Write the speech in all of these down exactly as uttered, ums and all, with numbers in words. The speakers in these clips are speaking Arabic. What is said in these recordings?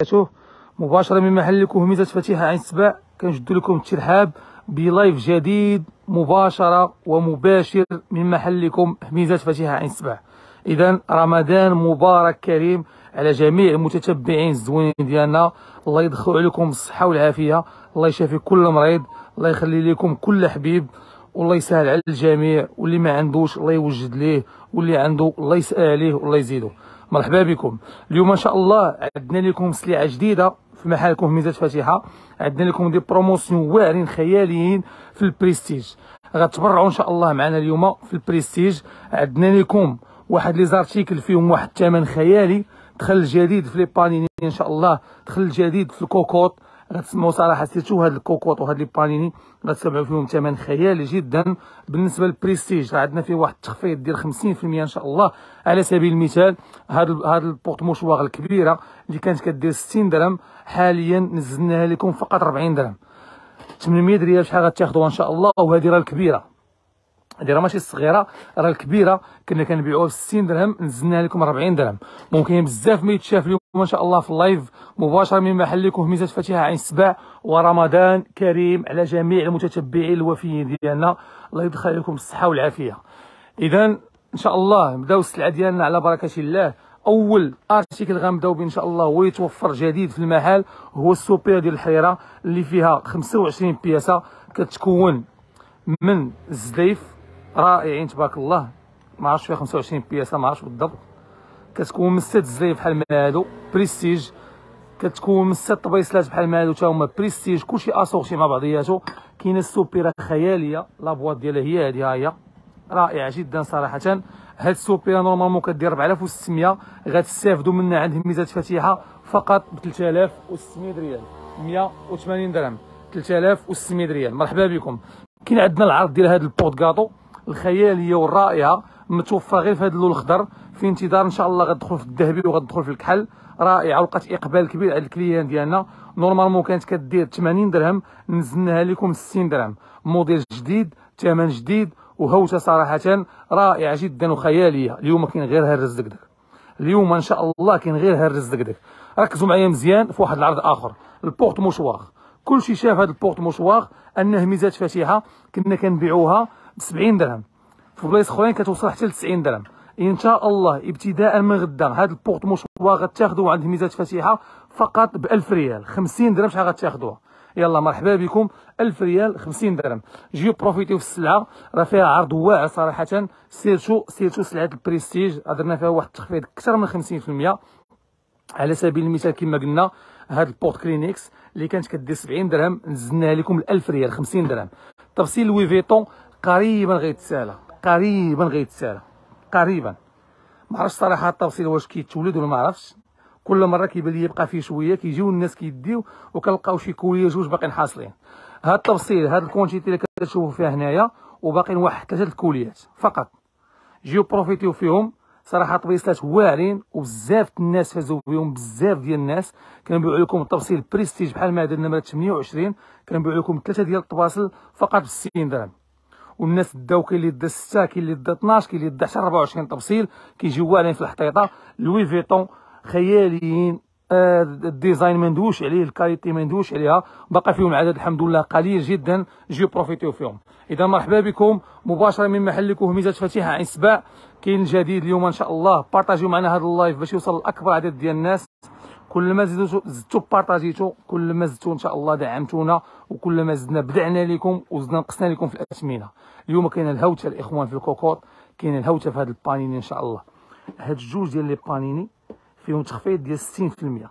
وبركاته. مباشرة من محل كهميزة فتيحة عين سبع، كنجد لكم الترحاب بلايف جديد مباشرة ومباشر من محلكم هميزة فتيحة عين سبع. إذا رمضان مبارك كريم على جميع المتتبعين الزوينين ديالنا. الله يدخل عليكم الصحة والعافية، الله يشافي كل مريض، الله يخلي لكم كل حبيب، والله يسهل على الجميع، واللي ما عندوش الله يوجد ليه، واللي عنده الله يسأل عليه والله يزيده. مرحبا بكم. اليوم ان شاء الله عندنا لكم سلعه جديده في محلكم هميزات فتيحه. عندنا لكم دي بروموسيون واعرين خياليين في البريستيج، غتبرعوا ان شاء الله معنا اليوم في البريستيج. عندنا لكم واحد لي زارتيكل فيهم واحد الثمن خيالي، دخل الجديد في لي بانيني ان شاء الله، دخل الجديد في الكوكوط. غتسمعوا صراحه سيرتو هاد الكوكوط وهاد لي بانيني غتسمعوا فيهم ثمن خيالي جدا. بالنسبه للبريستيج عندنا فيه واحد التخفيض ديال خمسين في المية ان شاء الله. على سبيل المثال هاد هاد البورت موشواغ الكبيره اللي كانت كدير ستين درهم حاليا نزلناها لكم فقط أربعين درهم، ثمنمية ريال شحال غتاخذوها ان شاء الله. وهذه راه الكبيره، هذه راه ماشي الصغيره، راه الكبيره كنا كنبيعوها ب ستين درهم نزلناها لكم أربعين درهم. ممكن بزاف ما يتشاف اليوم ان شاء الله في اللايف مباشره من محلكم هميزات فتيحه عين سبع. ورمضان كريم على جميع المتتبعين الوفيين ديالنا، الله يدخل عليكم الصحه والعافيه. اذا ان شاء الله نبداو السلعه ديالنا على بركه الله. اول ارتيكل غنبداو به ان شاء الله ويتوفر جديد في المحل هو السوبير ديال الحريره اللي فيها خمسة وعشرين بياسه، كتكون من الزليف رائعين تبارك الله. ما عرفتش فيها خمسة وعشرين بياسه، ما عرفتش بالضبط. كتكون من ست زليف بحال ما هادو بريستيج، كتكون من ست طبيصلات بحال ما هادو تا هما بريستيج، كلشي اسورتي مع بعضياتو. كاينه السوبيره خياليه، لابواط ديالها هي هادي، ها هي رائعه جدا صراحه. هاد السوبيره نورمالمون كدير أربعة آلاف وستمية، غتستافدوا منها عند هميزات فتيحه فقط ب ثلاثة آلاف وستمية ريال، مية وثمانين درهم، ثلاثة آلاف وستمية ريال. مرحبا بكم. كاين عندنا العرض ديال هاد البورت كاطو الخياليه والرائعه متوفره غير في هذا اللون الخضر، في انتظار ان شاء الله غتدخل في الذهبي وغتدخل في الكحل. رائعه ولقات اقبال كبير على الكليان ديالنا. نورمالمون كانت كدير ثمانين درهم نزلناها لكم ستين درهم. موديل جديد، ثمن جديد، وهوته صراحه رائعه جدا وخياليه. اليوم كاين غير هاد الرزدكدك، اليوم ان شاء الله كاين غير هاد الرزدكدك. ركزوا معايا مزيان في واحد العرض اخر، البورت موشواغ. كلشي شاف هاد البورت موشواغ ان هميزات فتيحه كنا كنبيعوها ب سبعين درهم، في بلايص اخرين كتوصل حتى ل تسعين درهم. ان شاء الله ابتداء من غدا هاد البورت موشواغ غتاخذوه عند هميزات فتيحه فقط ب ألف ريال، خمسين درهم شحال غتاخذوها. يلا مرحبا بكم، ألف ريال خمسين درهم. جيو بروفيتيو في السلعه، راه فيها عرض واعر صراحه. سيرتو سيرتو سلعه البريستيج درنا فيها واحد التخفيض اكثر من خمسين في المية. على سبيل المثال كما قلنا هاد البورت كلينكس اللي كانت كدير سبعين درهم نزلناها لكم ل ألف ريال خمسين درهم. تفصيل لوي فيتون قريبا غيتسالى، قريبا غيتسالى قريبا. ما عرفتش صراحه التفصيل واش كيتولد ولا ما عرفتش. كل مره كيبان لي يبقى فيه شويه، كيجيو الناس كيديو وكنلقاو شي كوليه جوج باقيين حاصلين. هاد التفصيل هاد الكونتيتي اللي كتشوفوا فيها هنايا وباقيين واحد ثلاثه الكوليات فقط. جيو بروفيتيو فيهم صراحه. طبيصلات واعرين وبزاف الناس فازوا بهم، بزاف ديال الناس. كنبيعوا لكم التفصيل بريستيج بحال ما هذا النمره ثمانية وعشرين، كنبيعوا لكم ثلاثه ديال الطباصل فقط ب ستين درهم. والناس داو كاين اللي دا ستة، كاين اللي دا اثناش، كاين اللي دا حتى أربعة وعشرين تفصيل، كيجيو واعرين في الحطيطه. لوي فيتون خياليين، آه الديزاين ما ندويش عليه، الكاليتي ما ندويش عليها، باقي فيهم العدد الحمد لله قليل جدا. جيو بروفيتيو فيهم. اذا مرحبا بكم مباشره من محلكم هميزات فتيحه عين سبع. كاين الجديد اليوم ان شاء الله. بارطاجيو معنا هذا اللايف باش يوصل لاكبر عدد ديال الناس. كل ما زدتو زدتو بارطاجيتو، كل ما زدتو ان شاء الله دعمتونا، وكل ما زدنا بدعنا لكم وزدنا نقصنا لكم في الاثمنه. اليوم كاين الهوته الاخوان في الكوكوط، كاين الهوته في هذا البانيني ان شاء الله. هاد الجوج ديال لي بانيني فيهم تخفيض ديال ستين في المية.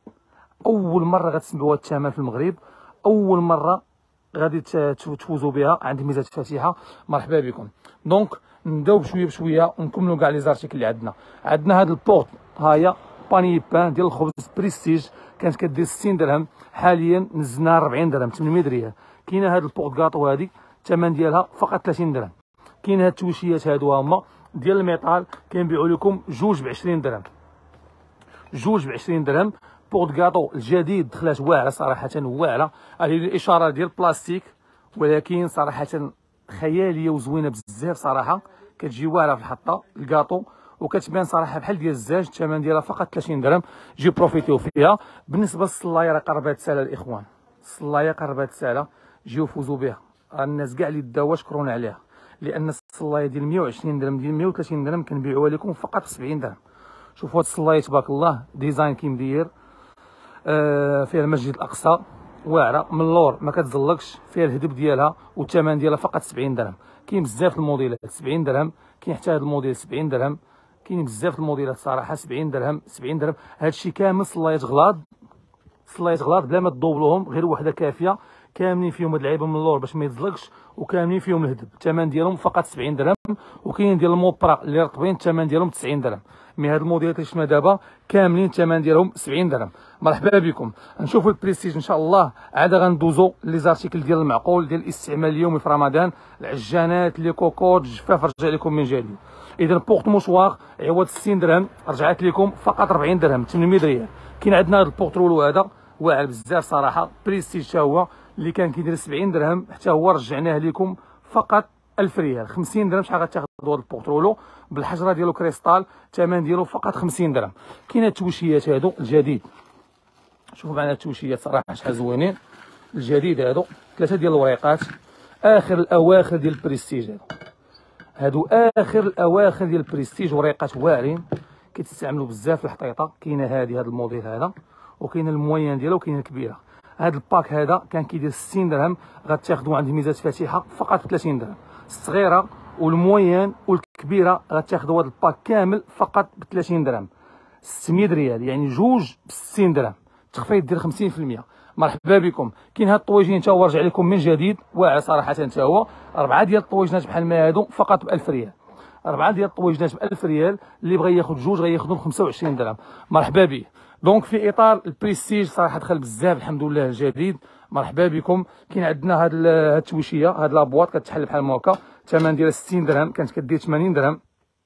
اول مره غتسمعوا هذا الثمن في المغرب، اول مره غادي تفوزوا بها عند هميزات فتيحه. مرحبا بكم. دونك نبداو بشويه بشويه ونكملوا كاع لي زارتيكل اللي عندنا. عندنا هاد البورت، ها هي باني بان ديال الخبز بريستيج، كانت كدير ستين درهم حاليا نزلناها أربعين درهم، ثمنمية ريال. كاينه هاد البورت كاطو هادي الثمن ديالها فقط ثلاثين درهم. كاين هاد التويشيات هادو هما ديال الميطال، كنبيعوا لكم جوج ب عشرين درهم، جوج ب عشرين درهم. بورت كاطو الجديد دخلات واعره صراحه، واعره. هذه الاشاره ديال البلاستيك ولكن صراحه خياليه وزوينه بزاف صراحه، كتجي واعره في الحطه الكاطو. وكتبان صراحه بحال ديال الزاج. الثمن ديالها فقط ثلاثين درهم. جي بروفيتيو فيها. بالنسبه للصلايه راه قربات ساله الاخوان، الصلايه قربات ساله، جيو فوزوا بها. راه الناس كاع اللي داوها شكرونا عليها، لان الصلايه ديال مية وعشرين درهم ديال مية وثلاثين درهم كنبيعوها لكم فقط ب سبعين درهم. شوفوا هاد الصلايه تبارك الله، ديزاين كي مدير، آه فيها المسجد الاقصى، واعره من اللور ما كتزلقش، فيها الهدب ديالها، والثمن ديالها فقط سبعين درهم. كاين بزاف الموديلات سبعين درهم، كاين حتى هذا الموديل سبعين درهم، كاين بزاف الموديلات صراحه سبعين درهم سبعين درهم. هادشي كامل صلايات غلاض، صلايات غلاض بلا ما تدوبلوهم، غير وحده كافيه. كاملين فيهم هاد اللعيبه من اللور باش ما يتزلقش، وكاملين فيهم الهدب. الثمن ديالهم فقط سبعين درهم. وكاين ديال الموبرا اللي رطبين الثمن ديالهم تسعين درهم. مي هاد الموديلات اللي شفنا دابا كاملين الثمن ديالهم سبعين درهم. مرحبا بكم. نشوفوا البريستيج ان شاء الله. عاد غندوزو لي زارتيكل ديال المعقول ديال الاستعمال اليومي في رمضان، العجانات، لي كوكوط، الجفاف، رجع لكم من جديد. اذا بورت موشوار عوض ستين درهم رجعت لكم فقط أربعين درهم، ثمانمية ريال. كاين عندنا هذا البورترولو هذا واعر بزاف صراحه، بريستيج حتى هو اللي كان كيدير سبعين درهم، حتى هو رجعناه لكم فقط ألف ريال. خمسين درهم شحال غتاخذوا هذا البورترولو بالحجره ديالو كريستال، الثمن ديالو فقط خمسين درهم. كاين التوشيات هادو الجديد، شوفوا معنا التوشيات صراحه شحال زوينين الجديد هادو، ثلاثه ديال الوريقات، اخر الاواخر ديال البريستيج هادو، هادو اخر الاواخر ديال البريستيج، وريقات واعرين كيتستعملوا بزاف في الحطيطه. كاينه هذه هذا الموديل هذا، وكاين الموين ديالو، وكاين الكبيره. هذا الباك هذا كان كيدير ستين درهم، غتاخذوا عند ميزات فاتحه فقط ب ثلاثين درهم. الصغيره والموين والكبيره غتاخذوا هذا الباك كامل فقط ب ثلاثين درهم، ستمية ريال، يعني جوج ب ستين درهم، تخفيض ديال خمسين في المية. مرحبا بكم. كاين هاد الطويجين حتى هو رجع لكم من جديد، واعر صراحه حتى هو. اربعه ديال الطويجنات بحال ما هادو فقط ب ألف ريال، اربعه ديال الطويجنات ب ألف ريال، اللي بغى ياخذ جوج غياخذهم ب خمسة وعشرين درهم. مرحبا به. دونك في اطار البريستيج صراحه دخل بزاف الحمد لله الجديد. مرحبا بكم. كاين عندنا هاد هاد التويشيه، هاد لابواط كتحل بحال هكا، الثمن ديالها ستين درهم، كانت كدير ثمانين درهم.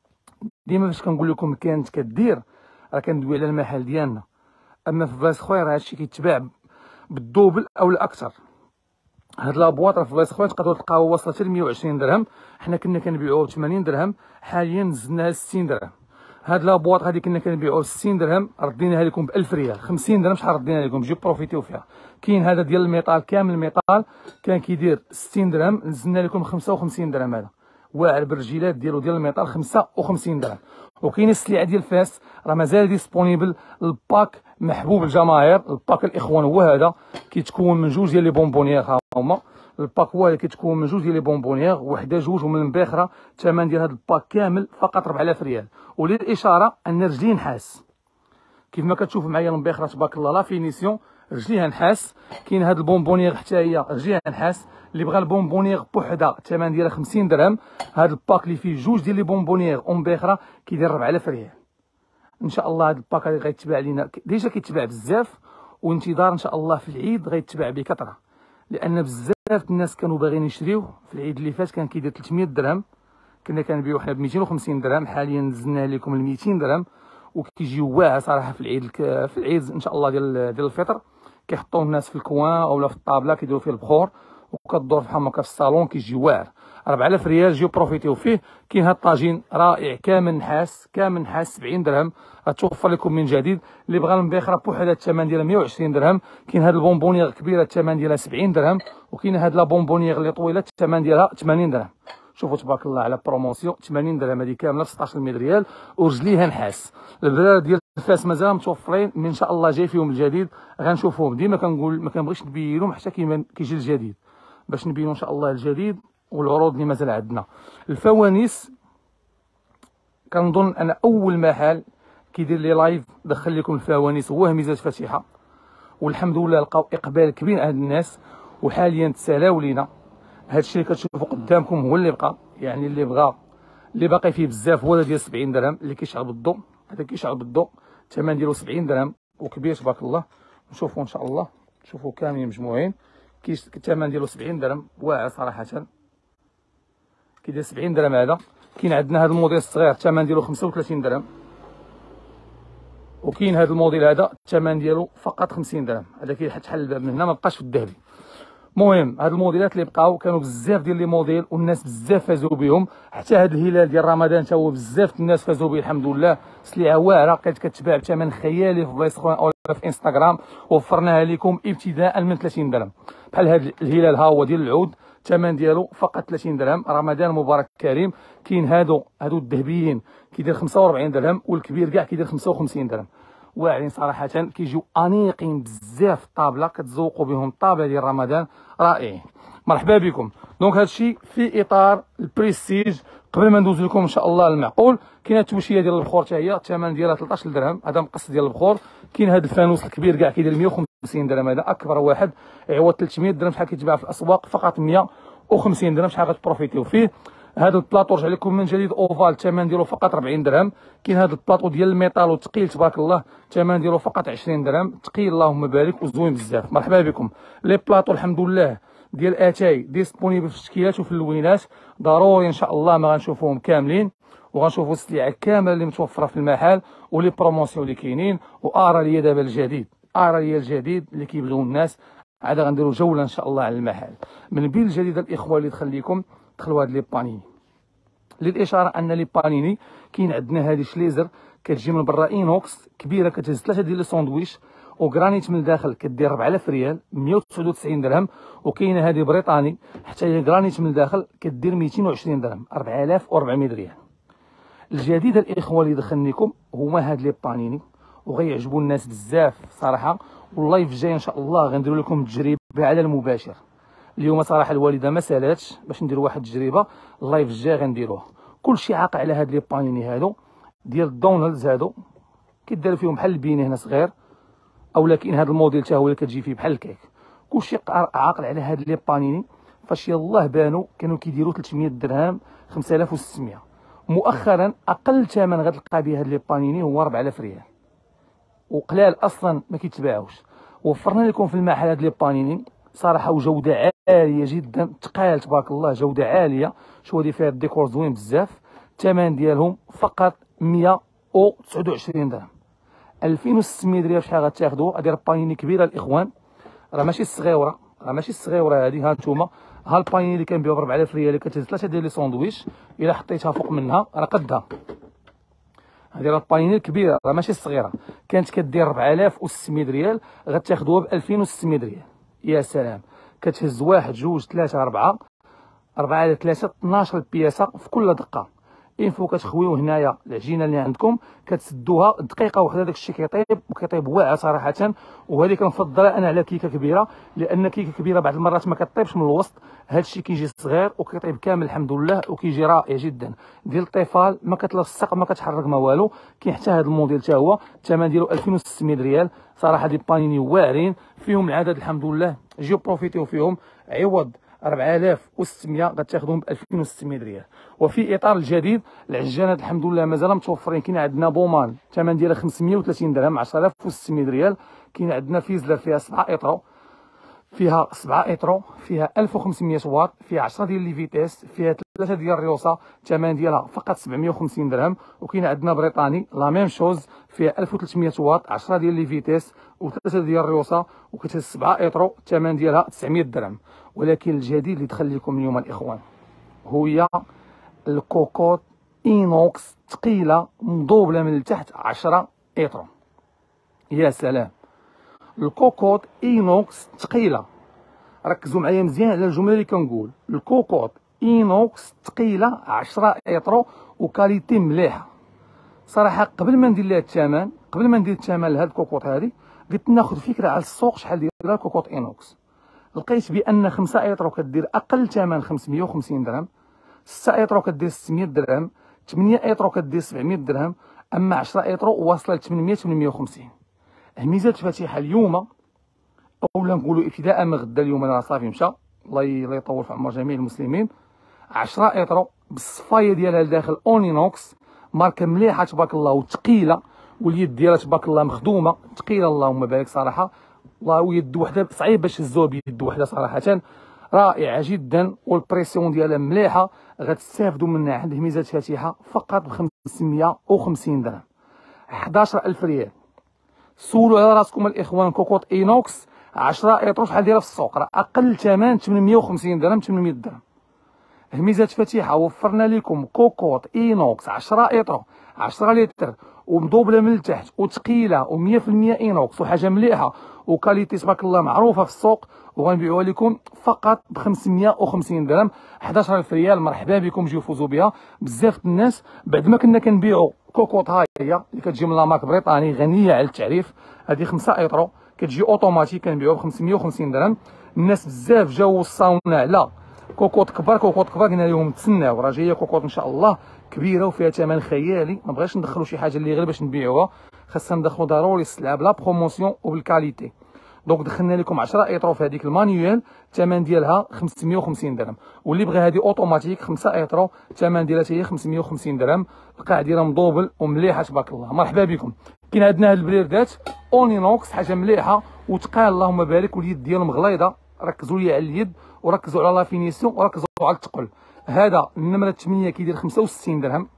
ديما فاش كنقول لكم كانت كدير راه كندوي على المحل ديالنا، اما في بلاصه خويا راه هادشي كيتباع بالدوبل او الاكثر. هاد لابواط راه في بلاصه خويا تقدروا تلقاوها واصله حتى ل مية وعشرين درهم، حنا كنا كنبيعوها ب ثمانين درهم، حاليا نزلناها ل ستين درهم. هاد لابواط هادي كنا كنبيعوها ب ستين درهم، رديناها لكم ب ألف ريال. خمسين درهم شحال ردينا لكم، جيو بروفيتيو فيها. كاين هذا ديال الميطال كامل الميطال كان كيدير ستين درهم، نزلنا لكم خمسة وخمسين درهم، هذا واعر بالرجيلات ديالو ديال الميطال خمسة وخمسين درهم. وكاين السلعه ديال فاس راه مازال ديسپونيبل، الباك محبوب الجماهير، الباك الاخوان هو هذا، كيتكون من جوج ديال لي بونبونيير. ها هما الباك هو اللي كيتكون من جوج ديال لي بونبونيير، وحده جوج ومن الباخره. الثمن ديال هذا الباك كامل فقط أربعة آلاف ريال. وللاشاره ان رجلي نحاس، كيف ما كتشوف معايا المباخره تبارك الله لا فينيسيون، رجليها نحاس. كاين هاد البونبونيير حتى هي رجليها نحاس، اللي بغى البونبونيير بوحده الثمن ديالها خمسين درهم. هاد الباك اللي فيه جوج ديال لي بونبونيير ومباخره كيدير أربعة آلاف ريال. ان شاء الله هاد الباك هذا غيتباع لينا، ديجا كيتباع بزاف، وانتظار ان شاء الله في العيد غيتباع بكثره، لان بزاف الناس كانوا باغيين يشريوه. في العيد اللي فات كان كيدير ثلاثمية درهم، كنا كنبيعو حنا ب ميتين وخمسين درهم، حاليا نزلناه لكم ل ميتين درهم. وكيجيو واعر صراحه في العيد، في العيد ان شاء الله ديال ديال الفطر، كيحطوه الناس في الكوان اولا في الطابله كيديروا فيه البخور، وكدور بحال هكا في الصالون كيجي واعر. أربعة آلاف ريال، جيو بروفيتيو فيه. كاين هاد الطاجين رائع كامل نحاس، كامل نحاس سبعين درهم، غتوفر لكم من جديد. اللي بغى المباخره بوحدها الثمن ديالها مية وعشرين درهم. كاين هاد البونبونيير كبيره الثمن ديالها سبعين درهم، وكاين هاد لا بونبونيير اللي طويله الثمن ديالها ثمانين درهم. شوفوا تبارك الله على بروموسيون، ثمانين درهم هذه كامله ب ستطاش ريال، ورجليها نحاس. البراد ديال فاس مازال متوفرين، من ان شاء الله جاي فيهم الجديد غنشوفوهم. ديما كنقول ما كنبغيش نبينهم حتى كيما كيجي الجديد، باش نبينوا ان شاء الله الجديد والعروض اللي مازال عندنا. الفوانيس كنظن انا اول محل كيدير لي لايف دخل لكم الفوانيس هو ميزات فاتحه، والحمد لله لقاو اقبال كبير عند الناس، وحاليا تسالاو لينا. هادشي اللي كتشوفوا قدامكم هو اللي بقى، يعني اللي بغى اللي باقي فيه بزاف هو ديال سبعين درهم، اللي كيشعل بالضوء، هذا كيشعل بالضوء الثمن ديالو سبعين درهم وكبير تبارك الله. نشوفوا ان شاء الله، نشوفوا كاملين مجموعين. كيش الثمن ديالو سبعين درهم، واعر صراحه كيدير سبعين درهم هذا. كاين عندنا هذا الموديل الصغير الثمن ديالو خمسة وثلاثين درهم، وكاين هذا الموديل هذا الثمن ديالو فقط خمسين درهم. هذا كيتحل الباب من هنا ما بقاش في الذهبي. المهم هاد الموديلات اللي بقاو كانوا بزاف ديال لي موديل والناس بزاف فازوا بهم، حتى هاد الهلال ديال رمضان تا هو بزاف الناس فازوا به الحمد لله. سلعه واعره كانت كتباع بثمن خيالي في بلايص اخرى او في انستغرام، وفرناها لكم ابتداء من ثلاثين درهم. بحال هاد الهلال ها هو ديال العود، الثمن ديالو فقط ثلاثين درهم. رمضان مبارك كريم. كاين هادو هادو الذهبيين كيدير خمسة وأربعين درهم، والكبير كاع كيدير خمسة وخمسين درهم. واعرين صراحه، كيجيو انيقين بزاف الطابله، كتزوقوا بهم الطابله ديال رمضان رائعين. مرحبا بكم. دونك هادشي في اطار البريستيج. قبل ما ندوز لكم ان شاء الله المعقول، كاينه التوشيه ديال البخور حتى هي الثمن ديالها ثلاثة عشر درهم، هذا مقص ديال البخور. كاين هذا الفانوس الكبير كاع كيدير مية وخمسين درهم، هذا اكبر واحد يعوض ثلاثمية درهم. شحال كيتباع في الاسواق؟ فقط مية وخمسين درهم. شحال غتبروفيتيو فيه؟ هذا البلاطو رجع لكم من جديد اوفال، الثمن ديالو فقط أربعين درهم. كاين هذا البلاطو ديال الميطال وثقيل تبارك الله، الثمن ديالو فقط عشرين درهم، ثقيل اللهم بارك وزوين بزاف. مرحبا بكم. لي بلاطو الحمد لله ديال اتاي ديسپونيبل في التشكيلات وفي اللوينات، ضروري ان شاء الله ما غنشوفوهم كاملين، وغنشوفوا السلعه كامله اللي متوفره في المحل ولي بروموسيون اللي كاينين. وارى ليا دابا الجديد، ارى ليا الجديد اللي كيبغيو الناس. عاد غنديروا جوله ان شاء الله على المحل. من بين الجديد الاخوه اللي دخل لكم، دخلوا هاد لي بانيني. للاشاره ان لي بانيني كاين عندنا هذه شليزر كتجي من برا اينوكس كبيره، كتهز ثلاثه ديال لي ساندويش، وغرانيت من الداخل كدير أربعة آلاف ريال مية وتسعة وتسعين درهم. وكاينه هذه بريطاني حتى هي غرانيت من الداخل كدير ميتين وعشرين درهم، أربعة آلاف وأربعمية ريال. الجديد الاخوه اللي دخل لكم هما هاد لي بانيني، وغيعجبوا الناس بزاف صراحه. واللايف الجاي ان شاء الله غنديروا لكم تجربه على المباشر. اليوم صراحه الوالده ما سالاتش باش نديروا واحد التجربه، اللايف الجاي غنديروه. كلشي عاقل على هاد لي بانيني هادو ديال الدونالدز، هادو كيدار فيهم بحال البيني هنا صغير، او لكن هذا الموديل حتى هو اللي كتجي فيه بحال الكيك. كلشي عاقل على هاد لي بانيني. فاش يلاه بانوا كانوا كيديروا ثلاثمية درهم، خمسة آلاف وستمية. مؤخرا اقل ثمن غتلقى به هاد لي بانيني هو أربعة آلاف ريال، وقلال اصلا ما كيتباعوش. وفرنا لكم في المحل هاد لي بانيني صراحه، وجوده عاليه جدا، ثقال تبارك الله، جوده عاليه. شو هادي فيها الديكور زوين بزاف. الثمن ديالهم فقط مية وتسعة وعشرين درهم، ألفين وستمية ريال. شحال غتاخذوا؟ هادي راه بانيني كبيره الاخوان، راه ماشي الصغيوره، راه ماشي الصغيوره هادي. ها نتوما، ها البانيني اللي كنبيعو ب أربعة آلاف ريال اللي كتهز ثلاثه ديال لي ساندويش، الا حطيتها فوق منها راه قدها. هادي راه البانيني الكبيره، راه ماشي الصغيره. كانت كدير أربعة آلاف وستمية ريال، غتاخذوها ب ألفين وستمية ريال. يا سلام، كتهز واحد جوج ثلاثه اربعه، أربعة على ثلاثة اثناش بياسه في كل دقه. إن فو كتخويو هنايا العجينه اللي عندكم كتسدوها دقيقه وحده، داك الشيء كيطيب وكيطيب واعر صراحه. وهذه كنفضلها انا على كيكه كبيره، لان كيكه كبيره بعض المرات ما كطيبش من الوسط. هذا الشيء كيجي صغير وكيطيب كامل الحمد لله، وكيجي رائع جدا. ديال الطفال ما كتلصق ما كتحرك ما والو. كاين حتى هذا الموديل حتى هو الثمن ديالو ألفين وستمية ريال. صراحه دي بانيني واعرين فيهم العدد الحمد لله، جيو بروفيتيو فيهم. عوض أربعة آلاف وستمية غتاخذهم ب ألفين وستمية ريال. وفي اطار الجديد العجانات الحمد لله مازال متوفرين. كاين عندنا بومان الثمن ديالها خمسمية وثلاثين درهم، عشرة آلاف وستمية ريال. كاين عندنا فيزلر فيها سبعة اطرو، فيها سبعة اطرو، فيها ألف وخمسمية واط، فيها عشرة ديال لي فيتيس، فيها ثلاثه ديال الريوسا، الثمن ديالها فقط سبعمية وخمسين درهم. وكاين عندنا بريطاني لا ميم شوز، فيها ألف وثلاثمية واط، عشرة ديال لي فيتيس وثلاثه ديال الريوسا، وكتهز سبعة اطرو، الثمن ديالها تسعمية درهم. ولكن الجديد اللي دخل لكم اليوم الاخوان هي الكوكوط اينوكس ثقيله مضوبله من التحت عشرة اطرو. يا سلام، الكوكوط اينوكس ثقيله. ركزوا معايا مزيان على الجمله اللي كنقول. الكوكوط اينوكس ثقيله عشرة اطرو وكاليتي مليحه صراحه. قبل ما ندير لها الثمن، قبل ما ندير الثمن لهاد الكوكوط هذه، قلت ناخذ فكره على السوق شحال دايره الكوكوط اينوكس. لقيت بان خمسة اطرو كدير اقل ثمن خمسمية وخمسين درهم، ستة اطرو كدير ستمية درهم، ثمانية اطرو كدير سبعمية درهم، اما عشرة اطرو واصله ل ثمنمية ثمنمية وخمسين. ميزه الفاتحه اليوم، اولا نقولوا ابتداء من غدا، اليوم انا صافي مشى، الله يطول في عمر جميع المسلمين. عشرة اطرو بالصفايه ديالها لداخل اونينوكس، ماركه مليحه تبارك الله وثقيله، واليد ديالها تبارك الله مخدومه ثقيله اللهم بارك صراحه. والله ويد وحده صعيب باش تهزوها بيد وحده صراحه، رائعه جدا. والبريسيون ديالها مليحه، غتستافدوا منها. عند ميزه فاتحه فقط ب خمسمية وخمسين درهم، حداش ألف ريال. سولوا على راسكم الاخوان، كوكوط اينوكس عشرة اطرو شحال دايره في السوق؟ راه اقل ثمن ثمنمية وخمسين درهم ثمنمية درهم. هميزات فتيحه وفرنا لكم كوكوط اينوكس عشرة اطرو عشرة لتر ومدوبله من التحت وثقيله ومية في المية اينوكس وحاجه مليحه وكاليتي تبارك الله معروفه في السوق، وغنبيعوها لكم فقط ب خمسمية وخمسين درهم حداش ألف ريال. مرحبا بكم، جيو فوزوا بها. بزاف الناس بعد ما كنا كنبيعوا كوكوط، ها هي اللي كتجي من لا مارك بريطاني غنيه على التعريف، هذه خمسة اطرو كتجي اوتوماتيك كنبيعوها ب خمسمية وخمسين درهم. الناس بزاف جاو وصاونا على كوكوط كبار، كوكوط كبار قلنا لهم تسناو، راه جايه كوكوط ان شاء الله كبيره وفيها ثمن خيالي. ما بغاش ندخلوا شي حاجه اللي غير باش نبيعوها، خاصنا ندخلوا ضروري السلعه بلا بروموسيون وبالكاليتي. دونك دخلنا لكم عشرة اطرو في هذيك المانيوال، الثمن ديالها خمسمية وخمسين درهم، واللي بغى هذه اوتوماتيك خمسة اطرو الثمن ديالها حتى هي خمسمية وخمسين درهم. القاع ديالها مدوبل ومليحه تبارك الله. مرحبا بكم. كاين عندنا هاد البريردات اونينوكس، حاجه مليحه وتقال اللهم بارك، واليد ديالهم غليظه. ركزوا لي على اليد وركزوا على لا فينيسيون وركزوا على الثقل. هذا النمره ثمانية كيدير خمسة وستين درهم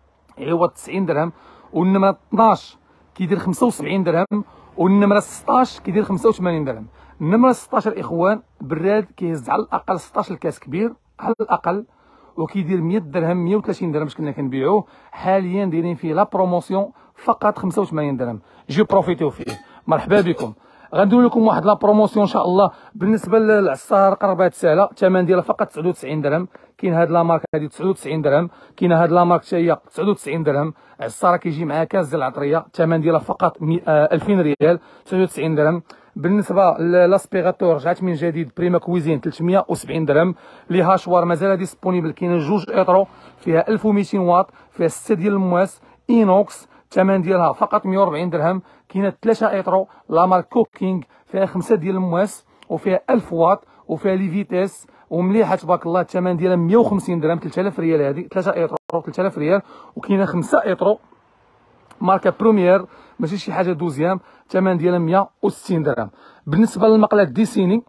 عوض تسعين درهم، والنمره اثناش كيدير خمسة وسبعين درهم، والنمره ستطاش كيدير خمسة وثمانين درهم. النمره ستطاش الاخوان براد كيهز على الاقل ستطاش الكاس كبير على الاقل، وكيدير مية درهم مية وثلاثين درهم باش كنا كنبيعوه. حاليا دايرين فيه لا بروموسيون فقط خمسة وثمانين درهم، جيو بروفيتيو فيه. مرحبا بكم. غندير لكم واحد لا بروموسيون ان شاء الله بالنسبه للعصاره قربات ساهله، الثمن ديالها فقط تسعة وتسعين درهم. كاين هاد لا مارك هذه تسعة وتسعين درهم، كاين هاد لا مارك حتى هي تسعة وتسعين درهم. عصاره كيجي معها كاس ديال العطريه، الثمن ديالها فقط ألفين ريال تسعة وتسعين درهم. بالنسبه للاسبيغاتور رجعت من جديد بريما كويزين ثلاثمية وسبعين درهم. لي هاشوار مازال ديسپونيبل، كاينه جوج اطرو فيها ألف ومئتين واط، فيها ستة ديال المواس اينوكس، الثمن ديالها فقط مية وأربعين درهم. كاينه ثلاثة اطرو لا مارك كوكينغ فيها خمسة ديال المواس وفيها ألف واط وفيها لي فيتيس ومليحه تبارك الله، الثمن ديالها مية وخمسين درهم، ثلاثة آلاف ريال. هذه ثلاثة اطرو ثلاثة آلاف ريال. وكاينه خمسة اطرو ماركه بروميير ماشي شي حاجه دوزيام، الثمن ديالها مية وستين درهم. بالنسبه للمقله ديسيني،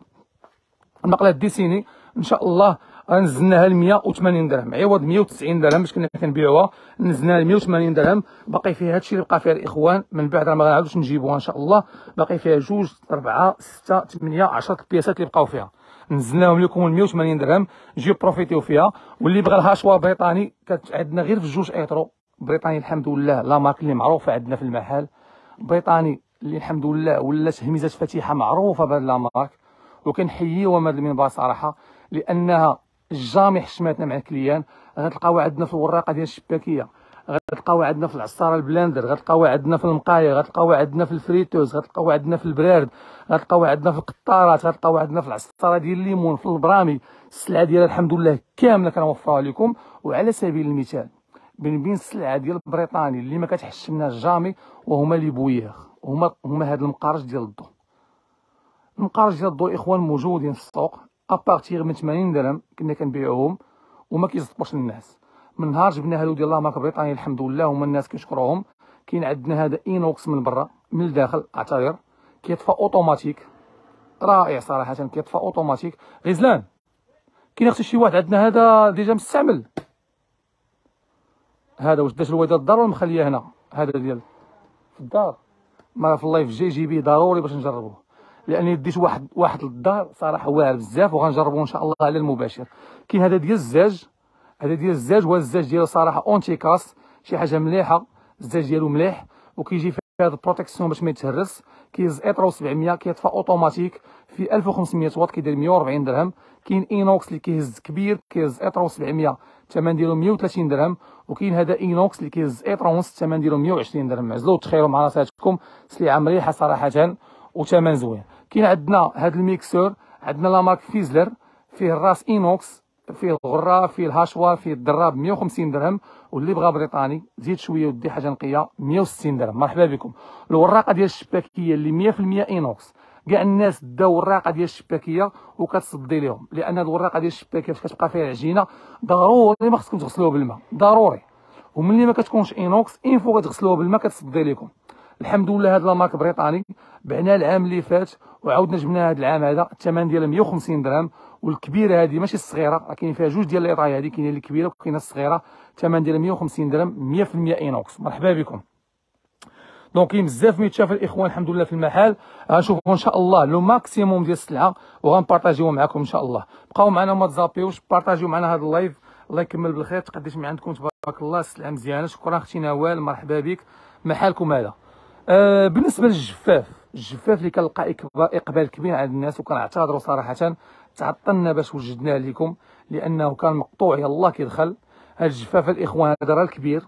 المقله ديسيني ان شاء الله نزلناها ل مية وثمانين درهم عوض مية وتسعين درهم باش كنا كنبيعوها، نزلناها ل مية وثمانين درهم. باقي فيها هادشي اللي بقى فيها الاخوان، من بعد راه ما غنعاودوش نجيبوها ان شاء الله. باقي فيها جوج أربعة ستة ثمانية عشرة البياسات اللي بقاو فيها، نزلناهم لكم ل مية وثمانين درهم، جيو بروفيتيو فيها. واللي بغى الهاشوار بريطاني كانت عندنا غير في جوج اطرو بريطاني الحمد لله، لا مارك اللي معروفه عندنا في المحل بريطاني اللي الحمد لله ولات هميزات فتيحه معروفه بهاد لا مارك، وكنحييوها من هذا المنبر صراحه لانها جامي حشماتنا مع الكليان. غتلقاوها عندنا في الوراقه ديال الشباكيه، غتلقاوها عندنا في العصاره البلاندر، غتلقاوها عندنا في المقايه، غتلقاوها عندنا في الفريتوز، غتلقاوها عندنا في البرارد، غتلقاوها عندنا في القطارات، غتلقاوها عندنا في العصاره ديال الليمون، في البرامي. السلعه ديالها الحمد لله كامله كنوفرها لكم. وعلى سبيل المثال بين بين السلعه ديال البريطاني اللي ما كتحشمناش جامي وهما لي بوياغ، هما هما هاد المقارج ديال الضو. المقارج ديال الضو اخوان موجودين في السوق ابارتيغ من ثمانين درهم كنا كنبيعوهم وما كيصدقوش الناس. من نهار جبنا هادو ديال لا مارك بريطاني الحمد لله هما الناس كيشكروهم. كاين عندنا هذا اينوكس من برا من الداخل اعتذر كيطفى اوتوماتيك رائع صراحه، كيطفى اوتوماتيك. غزلان كاين اختي شي واحد عندنا هذا ديجا مستعمل، هذا واش دات الوالده للدار ولا مخليه هنا؟ هذا ديال في الدار، ما في اللايف جاي جيبيه ضروري باش نجربوه، لاني ديت واحد واحد للدار صراحه واعر بزاف وغنجربوه ان شاء الله على المباشر. كاين هذا ديال الزاج، هذا ديال الزاج وهذا الزاج ديالو صراحه اونتي كاس شي حاجه مليحه، الزاج ديالو مليح وكيجي فيه هذا البروتيكسيون باش ما يتهرس. كيهز اطرو سبعمية كيطفى اوتوماتيك في ألف وخمسمية واط كيدير مية وأربعين درهم. كاين اينوكس اللي كيهز كبير كيهز اطرو سبعمية الثمن ديالو مية وثلاثين درهم، وكاين هذا اينوكس اللي كيهز اطرو ونص الثمن ديالو مية وعشرين درهم. عزلوا تخيلوا مع راساتكم سلعه مليحه صراحه وثمن زوين. كاين عندنا هذا الميكسور، عندنا لا مارك فيزلر فيه الراس اينوكس، فيه الغرة، فيه الهاشوار، فيه الدراب مية وخمسين درهم، واللي بغى بريطاني زيد شويه ودي حاجه نقيه مية وستين درهم. مرحبا بكم. الوراقه ديال الشباكيه اللي مية في المية اينوكس، كاع الناس داو الوراقه ديال الشباكيه وكتصدي لهم، لان هاد الوراقه ديال الشباكيه فاش كتبقى فيها العجينه ضروري ما خصكم تغسلوها بالماء ضروري، وملي ما كتكونش اينوكس انفو كتغسلوها بالماء كتصدي لكم. الحمد لله هاد لا مارك بريطاني بعنا العام اللي فات وعاودنا جبناها هاد العام هذا، الثمن ديالها مية وخمسين درهم. والكبيره هذه ماشي الصغيره، راه كاين فيها جوج ديال الاطراي، هذه كاينه اللي كبيره وكاينه الصغيره، الثمن ديالها مية وخمسين درهم مية في المية اينوكس. مرحبا بكم. دونك كاين بزاف ميتشاف الاخوان الحمد لله في المحل. غنشوفوا ان شاء الله لو ماكسيموم ديال السلعه وغنبارطاجيو معكم ان شاء الله. بقاو معنا ما تزابيوش، بارطاجيو معنا هذا اللايف. الله يكمل بالخير، تقدش من عندكم تبارك الله، السلعه مزيانه. شكرا اختي نوال، مرحبا بك، محلكم هذا. آه بالنسبه للجفاف، الجفاف اللي كنلقى اقبال كبير عند الناس، وكنعتذروا صراحه تعطلنا باش وجدناه لكم لانه كان مقطوع يلاه كيدخل. هذا الجفاف الاخوان هذا راه الكبير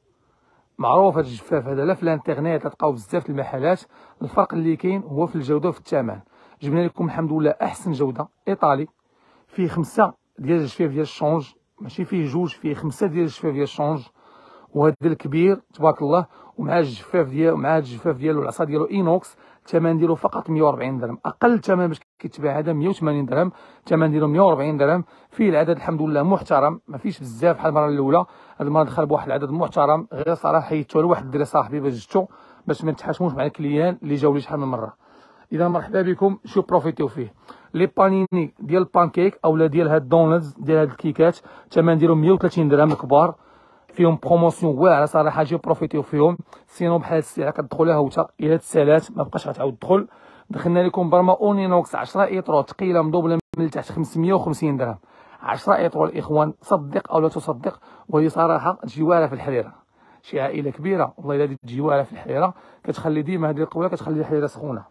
معروف، هذا الجفاف هذا لا في الانترنيت تلقاو بزاف في المحلات. الفرق اللي كاين هو في الجوده وفي الثمن. جبنا لكم الحمد لله احسن جوده ايطالي، فيه خمسه ديال الجفاف ديال الشونج، ماشي فيه جوج، فيه خمسه ديال الجفاف ديال الشونج. وهذا الكبير تبارك الله، ومع الجفاف ديالو مع الجفاف ديالو العصا ديالو اينوكس. الثمن ديالو فقط مية وأربعين درهم، اقل ثمن باش كيتباع هذا مية وثمانين درهم، الثمن ديالو مية وأربعين درهم. فيه العدد الحمد لله محترم، ما فيش بزاف بحال المره الاولى. هذه المره دخل بواحد العدد محترم، غير صراحه حيدتو لواحد الدري صاحبي باش جبتو باش ما نتحاشموش مع الكليان اللي جاو لي شحال من مره. اذا مرحبا بكم، شو بروفيتيو فيه. لي بانيني ديال البانكيك اولا ديال هاد الدونلدز ديال هاد الكيكات، الثمن ديالهم مية وثلاثين درهم الكبار، فيهم بروموسيون واعره صراحه، جيو بروفيتيو فيهم. سينو بحال هاد السلعه كتدخلها هوتا الى تسالات ما بقاش غتعاود تدخل. دخلنا لكم برما اونينوكس عشرة ايطرو ثقيله مضوبله من التحت خمسمية وخمسين درهم، عشرة ايطرو الاخوان، صدق او لا تصدق. وهي صراحه تجي واعره في الحريره، شي عائله كبيره والله الا تجي واعره في الحريره، كتخلي ديما هذه القوه كتخلي الحريره سخونه.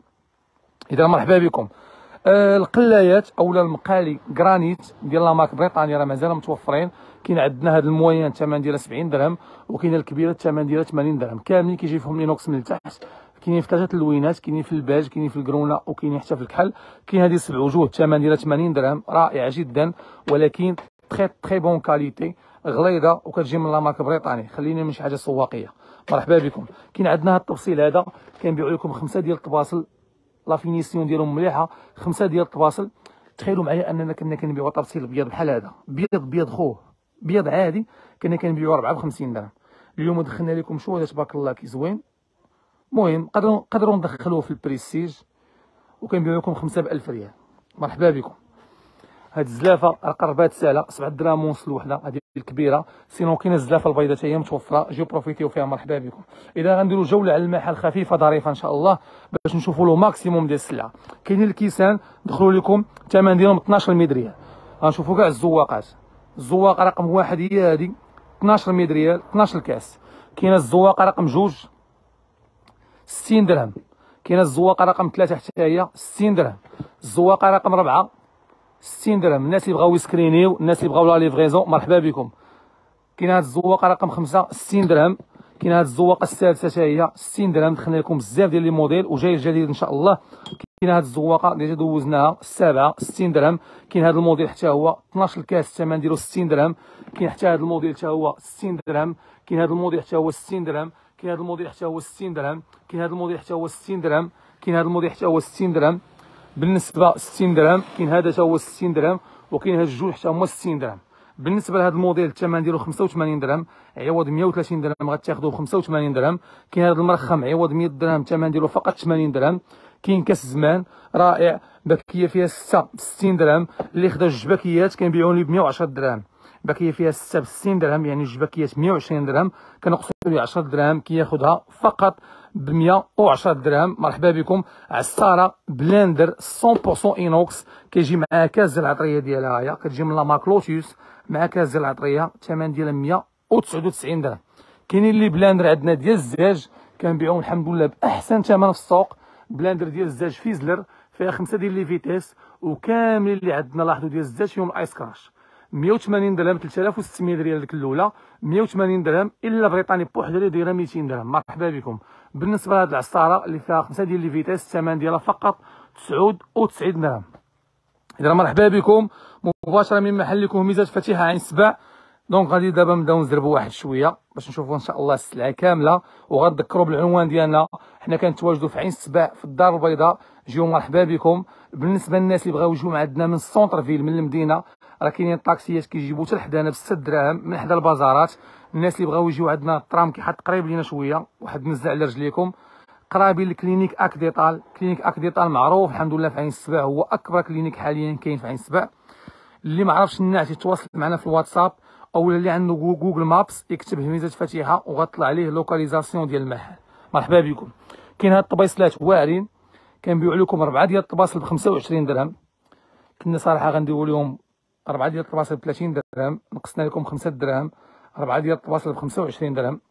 اذا مرحبا بكم. آه القلايات اولا المقالي جرانيت ديال لا مارك بريطانيا راه مازال متوفرين. كاين عندنا هذا الموين الثمن ديالها سبعين درهم، وكاين الكبيره الثمن ديالها ثمانين درهم. كاملين كيجي فيهم لينوكس من التحت، كاينين في ثلاثه اللوينات، كاينين في الباج، كاينين في الكرونه، وكاينين حتى في الكحل. كاين هذه سبع وجوه الثمن ديالها ثمانين درهم، رائعه جدا، ولكن تري تري بون كاليتي، غليظه وكتجي من لا مارك بريطاني. خلينا من شي حاجه سواقيه. مرحبا بكم. كاين عندنا هذا التفصيل هذا كنبيعوا لكم خمسه ديال الطباصل، لا فينيسيون ديالهم مليحه، خمسه ديال الطباصل. تخيلوا معايا اننا كنا كنبيعوا طبسيل بيض بحال هذا، بيض بيض خوه بيض عادي، كنا كنبيعوا أربعة بخمسين درهم. اليوم دخلنا لكم شو هذا تبارك الله كي زوين. المهم قدروا قدروا ندخلوه في البريستيج وكنبيعوا لكم خمسة بألف ريال. مرحبا بكم. هاد الزلافه قربات ساله سبعة دراهم ونص الوحده، هذه الكبيره. سينو كاينه الزلافه البيضاء حتى هي متوفره، جيو بروفيتيو فيها. مرحبا بكم. اذا غنديروا جوله على المحل خفيفه ظريفه ان شاء الله باش نشوفوا له ماكسيموم ديال السلعه. كاينين الكيسان دخلوا لكم الثمن ديالهم اثناش مية ريال. غنشوفوا كاع الزواقات. الزواقه رقم واحد هي هذه اثناش مية ريال، اثناش الكاس. كاينه الزواقه رقم جوج ستين درهم، كاينه الزواقه رقم ثلاثه حتى هي ستين درهم، الزواقه رقم أربعة ستين درهم. الناس اللي بغاو يسكرينيو، الناس اللي بغاو لا ليفريزون، مرحبا بكم. كاين هاد الزواقه رقم خمسة ستين درهم، كاين هاد الزواقه السادسه حتى هي ستين درهم. دخلنا لكم بزاف ديال لي موديل وجاي الجديد ان شاء الله. كاين هاد الزواقه اللي دوزناها السابعه ستين درهم. كاين هاد الموديل حتى هو اثناش الكاس الثمن ديالو ستين درهم. كاين حتى هاد الموديل حتى هو ستين درهم. كاين هاد الموديل حتى هو ستين درهم. كاين هاد الموديل حتى هو ستين درهم. كاين هاد الموديل حتى هو ستين درهم. كاين هاد الموديل حتى هو ستين درهم بالنسبه ستين درهم. كاين هذا حتى هو ستين درهم، وكاين هاد الجوج حتى هما ستين درهم. بالنسبه لهذا الموديل الثمن ديالو خمسة وثمانين درهم، عوض مية وثلاثين درهم غتاخذوا خمسة وثمانين درهم. كاين هذا المرخم عوض مية درهم الثمن ديالو فقط ثمانين درهم. كاين كاس زمان رائع، باكيه فيها ستة ستين درهم. اللي خدا جوج باكيات كنبيعوا ليه ب مية وعشرة درهم. باكيه فيها ستة ب ستين درهم، يعني جوج باكيات مية وعشرين درهم، كنقصوا ليه عشرة دراهم كياخذها فقط ب مية وعشرة درهم. مرحبا بكم. عصاره بلندر مية بالمية اينوكس، كيجي معها كاس ديال العطريه ديالها، هي كتجي من لا مارك لوتيوس مع كاس ديال العطريه، الثمن ديالها مية وتسعة وتسعين درهم. كاينين اللي بلاندر عندنا ديال الزاج كنبيعوهم الحمد لله باحسن ثمن في السوق. بلاندر ديال الزاج فيزلر فيها خمسه ديال لي فيتيس، وكاملين اللي عندنا لاحظوا ديال الزاج فيهم الايس كراش. مية وثمانين درهم، ثلاثة آلاف وستمية ريال ديك الاولى، مية وثمانين درهم الا بريطاني بوحدها دايره ميتين درهم. مرحبا بكم. بالنسبه لهاد العصاره اللي فيها خمسه ديال لي فيتيس الثمن ديالها فقط تسعة وتسعين درهم. اذا مرحبا بكم مباشره من محلكم ميزات فتيحه عين سبع. دونك غادي دابا نبداو نزربوا واحد شويه باش نشوفوا ان شاء الله السلعه كامله، وغنذكروا بالعنوان ديالنا. حنا كنتواجدوا في عين سبع في الدار البيضاء، جيو مرحبا بكم. بالنسبه للناس اللي بغاو يجيو عندنا من السونتر فيل من المدينه، راه كاينين الطاكسيات كيجيبوا حتى لحدانا ب ستة دراهم من حدا البازارات. الناس اللي بغاو يجيو عندنا الترام كيحط قريب لينا شويه، واحد نزع على رجليكم. قرابين لكلينيك اكديطال، كلينيك اكديطال معروف الحمد لله في عين السبع، هو اكبر كلينيك حاليا كاين في عين السبع. اللي ما عرفش الناس يتواصل معنا في الواتساب، او اللي عنده جوجل مابس يكتب هميزه فتيحه وغطلع عليه لوكاليزاسيون ديال المحل. مرحبا بكم. كاين هاد الطبيصلات واعرين كنبيعوا لكم أربعة ديال الطباصل ب خمسة وعشرين درهم. كنا صراحه غنديروا لهم أربعة ديال الطباصل ب ثلاثين درهم، نقصنا لكم خمسة دراهم. أربعة ديال الطباصل ب خمسة وعشرين درهم.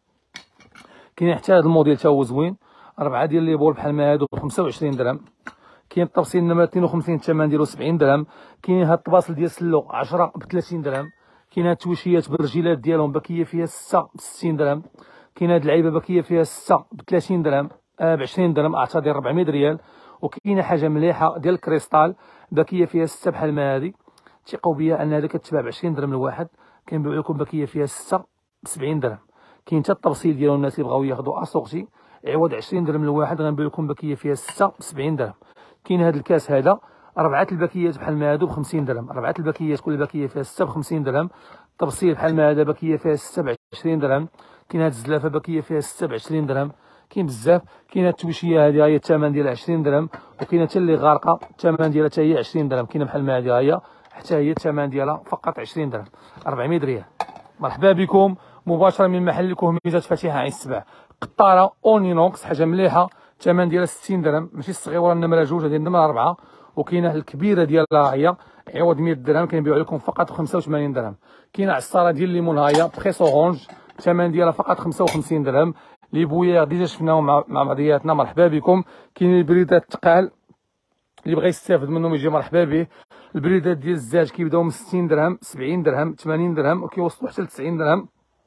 كاين حتى هاد الموديل تا هو زوين، أربعة ديال لي بول بحال ما هادو ب خمسة وعشرين درهم. كاين الطبسيل نمرة اثنين وخمسين الثمن ديالو سبعين درهم. كاين هاد الطباصل ديال سلو عشرة ب ثلاثين درهم. كاين هاد التويشيات بالرجيلات ديالهم باكيه فيها ستة ب ستين درهم. كاين هاد اللعيبه باكيه فيها ستة ب ثلاثين درهم، آه ب عشرين درهم اعتذر أربعمية ريال. وكاينه حاجه مليحه ديال الكريستال باكيه فيها ستة بحال ما هادي، ثقوا بيا ان هذا كتباع ب عشرين درهم الواحد، كنبيع لكم باكيه فيها ستة ب سبعين درهم. كاين حتى الطبسيل ديالو الناس اللي بغاو ياخذوا اسوغتي عوض عشرين درهم الواحد غنبيع لكم باكيه فيها ستة ب سبعين درهم. كاين هاد الكاس هذا أربعة الباكيات بحال ما هادو ب خمسين درهم، أربعة الباكيات كل باكيه فيها ستة ب خمسين درهم. طبسيل بحال ما هذا باكيه فيها ستة ب عشرين درهم. كاين هاد الزلافه باكيه فيها ستة ب عشرين درهم. كاين بزاف. كاين هاد التويشيه هادي هي الثمن ديالها عشرين درهم، وكاينه حتى اللي غارقه الثمن ديالها حتى هي عشرين درهم. كاينه بحال ما هادي هي حتى هي الثمن ديالها فقط عشرين درهم، أربعمية ريال. مرحبا بكم مباشره من محلكم هميزات فاتحه عين السبع. قطاره اونينوكس حاجه مليحه، الثمن ديالها ستين درهم، ماشي الصغيره النمره جوج، هذه النمره أربعة. وكاينه الكبيره ديالها هي عوض مية درهم كنبيعوا لكم فقط ب خمسة وثمانين درهم. كاينه عصاره ديال الليمون هي بريس اورانج، الثمن ديالها فقط خمسة وخمسين درهم. لي بويير ديجا شفناهم مع مع بعضياتنا، مرحبا بكم. كاين البريدات الثقال اللي بغى يستافد منهم يجي مرحبا به. البريدات ديال الزاج كيبداو من ستين درهم، سبعين درهم، ثمانين درهم، وكيوصلوا حتى ل تسعين درهم.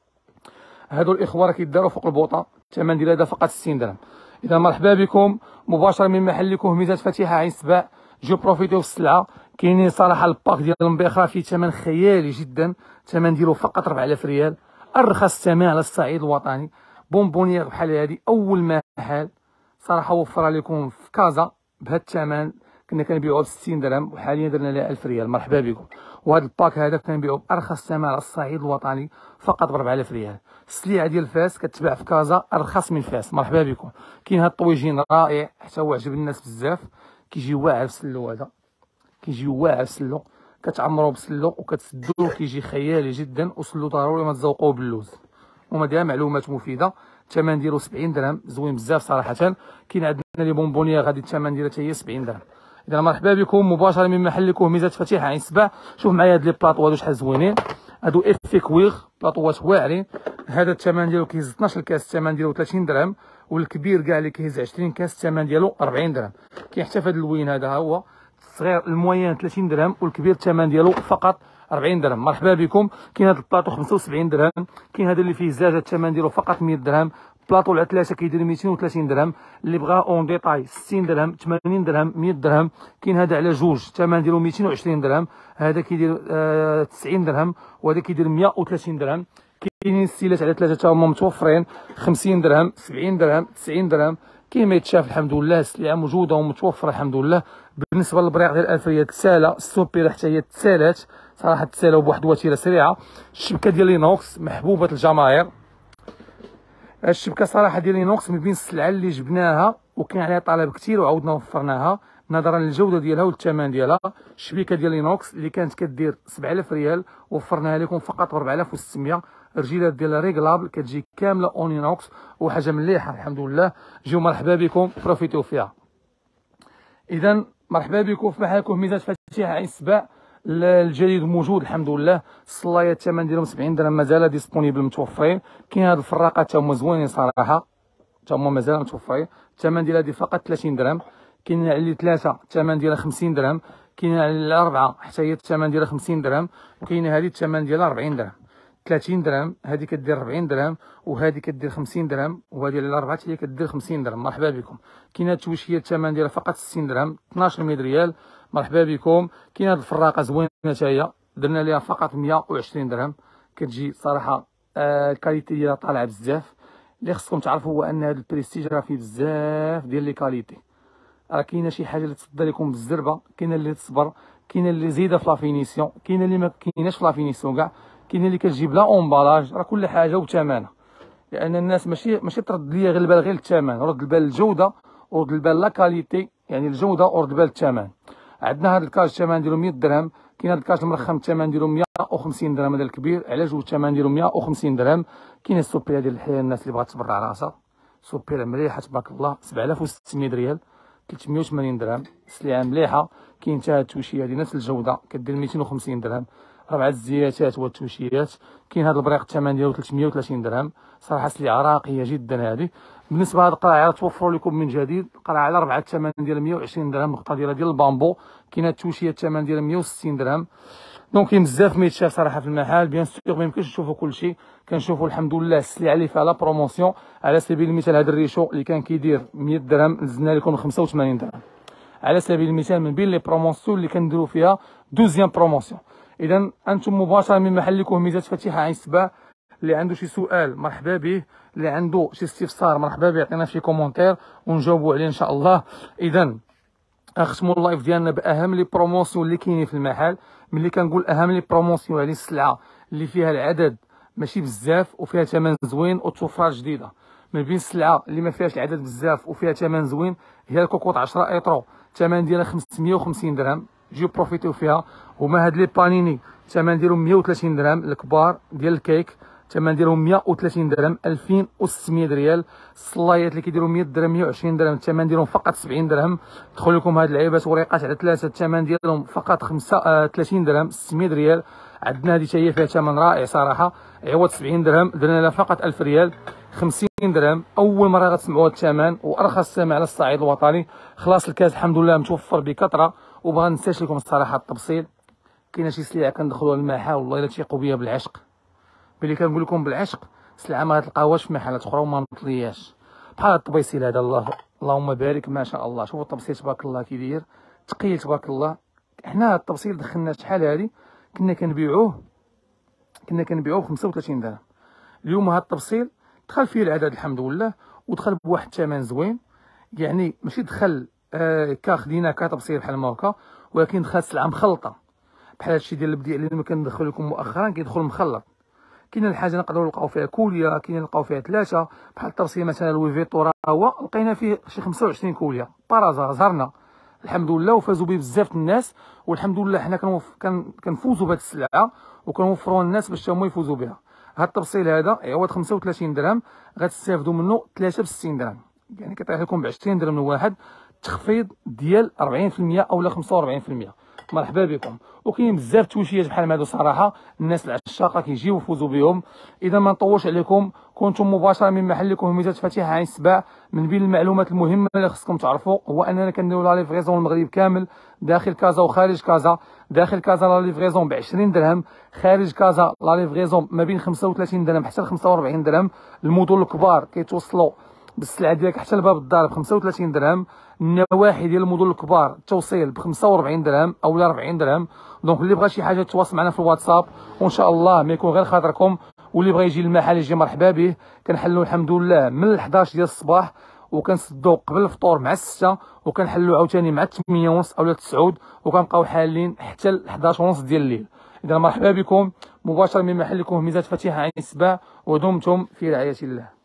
هادو الاخوه راه كيداروا فوق البوطه، الثمن ديال هذا فقط ستين درهم. اذا مرحبا بكم مباشره من محلكم هميزات فاتحه عين سبع. جو بروفيتيو في السلعه. كاينين صراحه الباك ديال المبيخره فيه ثمن خيالي جدا، الثمن ديالو فقط أربعة آلاف ريال، ارخص ثمن على الصعيد الوطني. بونبونيير بحال هادي اول محل صراحه وفرها لكم في كازا بهذا الثمن، كنا كنبيعوها ب ستين درهم وحاليا درنا لها ألف ريال. مرحبا بكم. وهذا الباك هذا كنبيعوه بارخص ثمن على الصعيد الوطني فقط ب أربعة آلاف ريال. السليعه ديال فاس كتباع في كازا ارخص من فاس. مرحبا بكم. كاين هذا الطويجين رائع حتى هو عجب الناس بزاف، كيجي واعر في السلو، هذا كيجي واعر في السلو، كتعمرو بسلو وكتسدوه كيجي خيالي جدا. وسلو ضروري ما تزوقوه باللوز. هما ديال معلومات مفيده. الثمن ديالو سبعين درهم، زوين بزاف صراحه. كاين عندنا لي بونبونيه غادي الثمن ديالها حتى هي سبعين درهم. اذا مرحبا بكم مباشره من محلكم هميزات فاتحه عين سبع. شوف معايا هاد لي بلاطو هادو شحال زوينين، هادو افي كويغ بلاطوات واعرين. هذا الثمن ديالو كيهز اثناش كاس، الثمن ديالو ثلاثين درهم، والكبير كاع اللي كيهز عشرين كاس الثمن ديالو أربعين درهم. كاين حتى في هذا اللوين هذا هو الصغير الموين ثلاثين درهم، والكبير الثمن ديالو فقط أربعين درهم. مرحبا بكم. كاين هذا البلاطو خمسة وسبعين درهم. كاين هذا اللي فيه زاجه الثمن ديالو فقط مية درهم. بلاطو على ثلاثه كيدير ميتين وثلاثين درهم. اللي بغا اون ديتاي ستين درهم، ثمانين درهم، مية درهم. كاين هذا على جوج الثمن ديالو ميتين وعشرين درهم، هذا كيدير آه تسعين درهم، وهذا كيدير مية وثلاثين درهم. كاينين السيلات على ثلاثه تا هما متوفرين خمسين درهم، سبعين درهم، تسعين درهم. كاين ما يتشاف الحمد لله، السلعه موجوده ومتوفره الحمد لله. بالنسبه للبريق ديال الالفيه تساله، السوبيره حتى هي تسالات صراحه، تسالاو بواحد الوتيره سريعه. الشبكه ديال لينوكس محبوبه الجماهير. الشبكه صراحه ديال لينوكس من بين السلعه اللي جبناها وكان عليها طلب كثير وعاودنا وفرناها نظرا للجوده ديالها والثمن ديالها. الشبكه ديال لينوكس اللي كانت كدير سبعة آلاف ريال وفرناها لكم فقط ب أربعة آلاف وستمية. الرجيلات ديالها ريغلابل كتجي كامله اون لينوكس وحاجه مليحه الحمد لله. جيو مرحبا بكم بروفيتيو فيها. اذا مرحبا بكم في محلكم هميزات فاتحه عين السبع. الجديد موجود الحمد لله. الصلايات الثمن ديالهم سبعين درهم مازال ديسپونيبل متوفرين. كاين هاد الفراقات تا هما زوينين صراحه، تا هما مازال متوفرين. الثمن ديال هادي فقط ثلاثين درهم. كاين على ثلاثه الثمن ديالها خمسين درهم. كاين على الاربعه حتى هي الثمن ديالها خمسين درهم. وكاين هادي الثمن ديالها أربعين درهم، ثلاثين درهم. هادي كدير أربعين درهم، وهادي كدير خمسين درهم، وهادي على الاربعه حتى هي كدير خمسين درهم. مرحبا بكم. كاين هاد التويشيه الثمن ديالها فقط ستين درهم، اثناش مية ريال. مرحبا بكم. كاين هاد الفراقه زوينه حتى هي درنا ليها فقط مية وعشرين درهم، كتجي صراحه آه الكاليتي ديالها طالعه بزاف. اللي خصكم تعرفوا هو ان هاد البريستيج راه فيه بزاف ديال لي كاليتي. راه كاينه شي حاجه اللي تصدى لكم بالزربه، كاينه اللي تصبر، كاينه اللي زايده في لافينيسيون، كاينه اللي ما كايناش في لافينيسيون كاع، كاينه اللي كتجيب لا اونبالاج. راه كل حاجه وثمنها، لان الناس ماشي ماشي ترد ليا غير البال غير الثمن، رد البال الجوده ورد البال لا كاليتي، يعني الجوده ورد البال الثمن. عندنا هذا الكاج الثمن ديالو مية درهم. كاين هذا الكاج المرخم الثمن ديالو مية وخمسين درهم، هذا الكبير على جوج الثمن ديالو مية وخمسين درهم. كاين السوبيه ديال الحياه الناس اللي بغات تبرع راسها، سوبر مليحه تبارك الله، سبعة آلاف وستمية ريال، ثلاثمية وثمانين درهم. سلعه مليحه. كاين حتى هاد التوشيه هادي نفس الجوده كدير ميتين وخمسين درهم. ربعه الزياتات والتوشيات. كاين هاد البريق الثمن ديالو ثلاثمية وثلاثين درهم. صراحه سلعه راقيه جدا هذه. بالنسبه لهاد القرعه توفروا لكم من جديد قرعه على ربعه الثمن ديال مية وعشرين درهم، النقطه ديالها ديال البامبو. كاينه التوشيه الثمن ديالها مية وستين درهم. دونك كاين بزاف ما يتشاف صراحه في المحل. بيان سور ما يمكنش نشوفوا كلشي، كنشوفوا الحمد لله السلعه اللي فيها لا بروموسيون. على سبيل المثال هذا الريشو اللي كان كيدير مية درهم نزلنا لكم خمسة وثمانين درهم. على سبيل المثال من بين لي بروموسيون اللي كنديروا فيها دوزيام بروموسيون. اذا انتم مباشره من محلكم ميزات فتيحه عين سبع. اللي عنده شي سؤال مرحبا به، اللي عنده شي استفسار مرحبا به يعطينا في كومونتير ونجاوبوا عليه ان شاء الله. اذا اختموا اللايف ديالنا باهم لي بروموسيون اللي كاينين في المحل. ملي كنقول اهم لي بروموسيون يعني السلعه اللي فيها العدد ماشي بزاف وفيها ثمن زوين وتوفرات جديده. من بين السلعه اللي ما فيهاش العدد بزاف وفيها ثمن زوين هي الكوكوط عشرة ايترو، الثمن ديالها خمسمية وخمسين درهم. جيو بروفيتيو فيها. هما هاد لي بانيني الثمن ديالهم مية وثلاثين درهم، الكبار ديال الكيك الثمن ديالهم مية وثلاثين درهم، ألفين وستمية ريال. الصلايات اللي كيديروا مية درهم مية وعشرين درهم الثمن ديالهم فقط سبعين درهم. دخل لكم هاد العيبات وريقات على ثلاثه الثمن ديالهم فقط خمسة آه ثلاثين درهم ستمية ريال. عندنا هذه حتى هي فيها ثمن رائع صراحه، عوض سبعين درهم درنا لها فقط ألف ريال خمسين درهم. اول مره غتسمعوا هذا الثمن وارخص ثمن على الصعيد الوطني. خلاص الكاس الحمد لله متوفر بكثره. وبغا ننساش لكم الصراحه التبسيط، كاينه شي سلعه كندخلوها للمحل والله الا تيقوا بيا بالعشق. بلي كنقول لكم بالعشق سلعه ما غتلقاوهاش في محلات اخرى وما نطلياش. بحال الطبيسيل هذا الله اللهم بارك ما شاء الله. شوفوا الطبسيل تبارك الله كي داير ثقيل تبارك الله. حنا الطبسيل دخلنا شحال هذه كنا كنبيعوه كنا كنبيعوه ب خمسة وثلاثين درهم. اليوم هذا الطبسيل دخل فيه العدد الحمد لله ودخل بواحد الثمن زوين. يعني ماشي دخل آه كا خدينا كطبسيل بحال ما هكا، ولكن دخل سلعه مخلطه بحال هادشي ديال البديع اللي ما كندخل لكم مؤخرا كيدخل مخلط. كاين الحاجه نقدروا نلقاو فيها كوليا، كاين نلقاو فيها ثلاثه بحال الطبسيل مثلا الويفيتو هو لقينا فيه شي خمسة وعشرين كوليا بارازا زهرنا الحمد لله وفازوا به بزاف الناس. والحمد لله حنا كنوف... كن... كنفوزوا بهذه السلعه وكنوفروا الناس باش هما يفوزوا بها. هذا التبصيل هذا عوض خمسة وثلاثين درهم غتستافدوا منه ثلاثة وستين درهم، يعني كيطيح لكم ب عشرين درهم الواحد، تخفيض ديال أربعين بالمية اولا خمسة وأربعين بالمية. مرحبا بكم. وكاين بزاف توشيات بحال هادو صراحه الناس العشاقه كيجيو يفوزوا بهم. اذا ما نطولش عليكم، كنتم مباشره من محلكم ميزات فتيحه عين سبع. من بين المعلومات المهمه اللي خصكم تعرفوا هو اننا كنديروا لا ليفريزون المغرب كامل، داخل كازا وخارج كازا. داخل كازا لا ليفريزون ب عشرين درهم، خارج كازا لا ليفريزون ما بين خمسة وثلاثين درهم حتى ل خمسة وأربعين درهم. المدن الكبار كيتوصلوا بالسلعه ديالك حتى لباب الدار ب خمسة وثلاثين درهم. النواحي ديال المدن الكبار التوصيل ب خمسة وأربعين درهم اولا أربعين درهم. دونك اللي بغى شي حاجه تواصل معنا في الواتساب وان شاء الله ما يكون غير خاطركم. واللي بغى يجي للمحل يجي مرحبا به. كنحلوا الحمد لله من حداش ديال الصباح وكنسدوا قبل الفطور مع الستة، وكنحلوا عاوتاني مع ثمانية ونص اولا تسعود، وكنبقاو حالين حتى ل حداش ونص ديال الليل. اذا مرحبا بكم مباشره من محلكم ميزات فتيحه عين سبع، ودمتم في رعايه الله.